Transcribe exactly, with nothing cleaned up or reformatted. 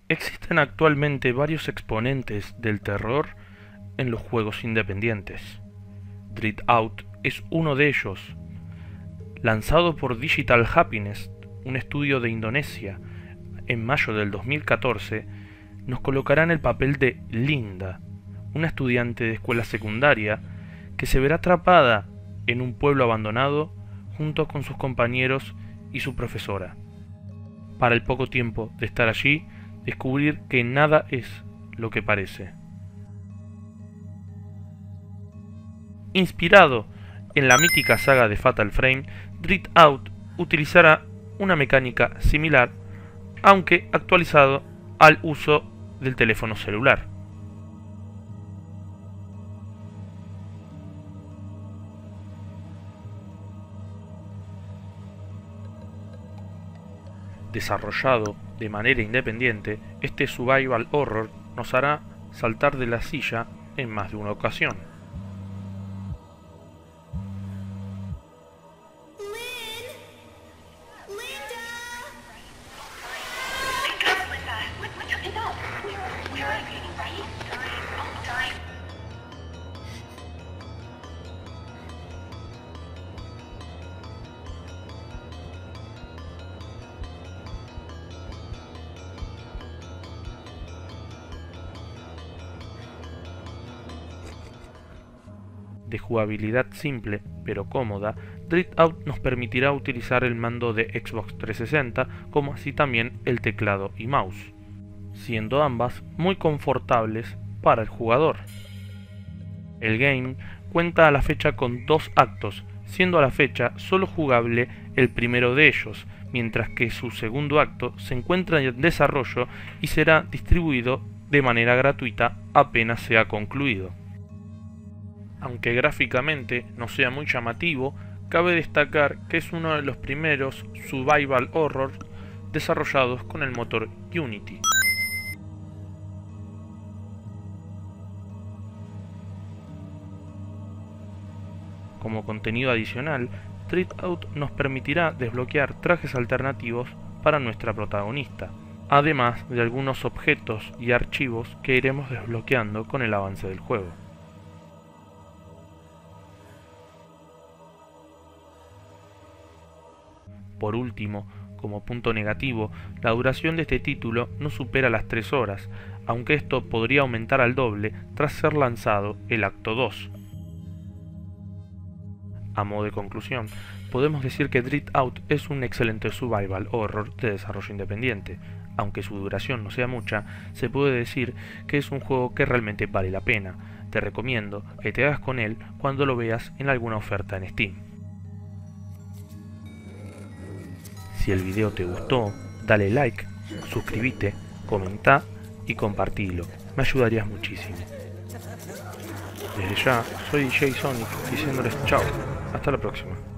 Existen actualmente varios exponentes del terror en los juegos independientes. Dread Out es uno de ellos. Lanzado por Digital Happiness, un estudio de Indonesia, en mayo del dos mil catorce, nos colocará en el papel de Linda, una estudiante de escuela secundaria que se verá atrapada en un pueblo abandonado junto con sus compañeros y su profesora. Para el poco tiempo de estar allí, descubrir que nada es lo que parece. Inspirado en la mítica saga de Fatal Frame, Dread Out utilizará una mecánica similar, aunque actualizado al uso del teléfono celular. Desarrollado de manera independiente, este survival horror nos hará saltar de la silla en más de una ocasión. De jugabilidad simple pero cómoda, Dread Out nos permitirá utilizar el mando de Xbox trescientos sesenta como así también el teclado y mouse, siendo ambas muy confortables para el jugador. El game cuenta a la fecha con dos actos, siendo a la fecha solo jugable el primero de ellos, mientras que su segundo acto se encuentra en desarrollo y será distribuido de manera gratuita apenas sea concluido. Aunque gráficamente no sea muy llamativo, cabe destacar que es uno de los primeros survival horror desarrollados con el motor Unity. Como contenido adicional, Dread Out nos permitirá desbloquear trajes alternativos para nuestra protagonista, además de algunos objetos y archivos que iremos desbloqueando con el avance del juego. Por último, como punto negativo, la duración de este título no supera las tres horas, aunque esto podría aumentar al doble tras ser lanzado el acto dos. A modo de conclusión, podemos decir que Dread Out es un excelente survival horror de desarrollo independiente. Aunque su duración no sea mucha, se puede decir que es un juego que realmente vale la pena. Te recomiendo que te hagas con él cuando lo veas en alguna oferta en Steam. Si el video te gustó, dale like, suscríbete, comenta y compartilo, me ayudarías muchísimo. Desde ya, soy D J Sonic diciéndoles chao, hasta la próxima.